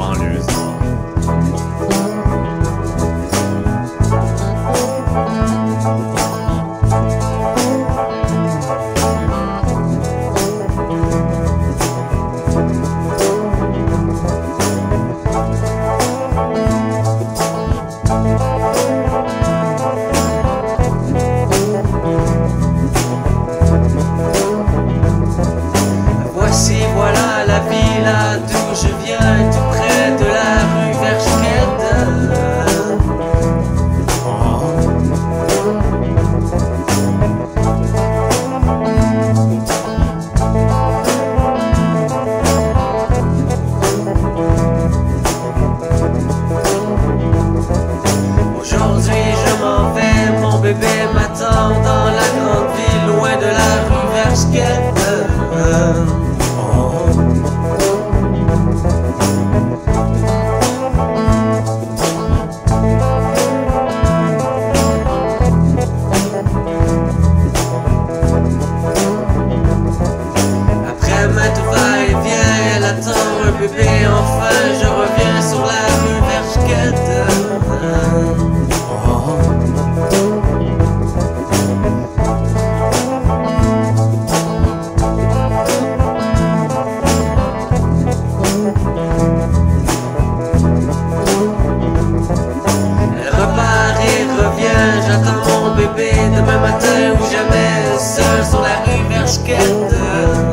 banlieue. Voici, voilà la villa d'où je viens, tout près de la rue Verschkette. Aujourd'hui je m'en vais, mon bébé m'attend dans la grande ville, loin de la rue Verschkette. Après maintes va-et-vient, elle attend un bébé, enfin je reviens sur la rue Verschkette. Elle repart et revient, j'attends mon bébé demain matin ou jamais, seul sur la rue Verschkette.